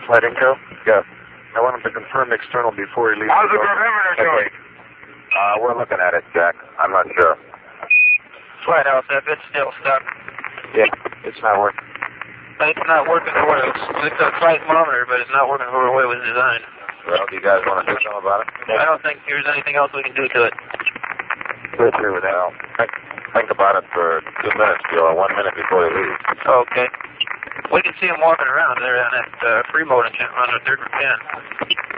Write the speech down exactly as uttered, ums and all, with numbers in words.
flight intel? Yes. I want him to confirm external before he leaves. How's the perimeter doing? Uh, we're looking at it, Jack. I'm not sure. Flight house, if it's still stuck. Yeah, it's not working. It's not working the way it was. It's a flight monitor, but it's not working the way it was designed. Well, do you guys want to do something about it? I don't think there's anything else we can do to it. We're through with that. Well, think, think about it for two minutes, Joe, one minute before you leave. Okay. We can see him walking around there on that uh, free mode and on the third and ten.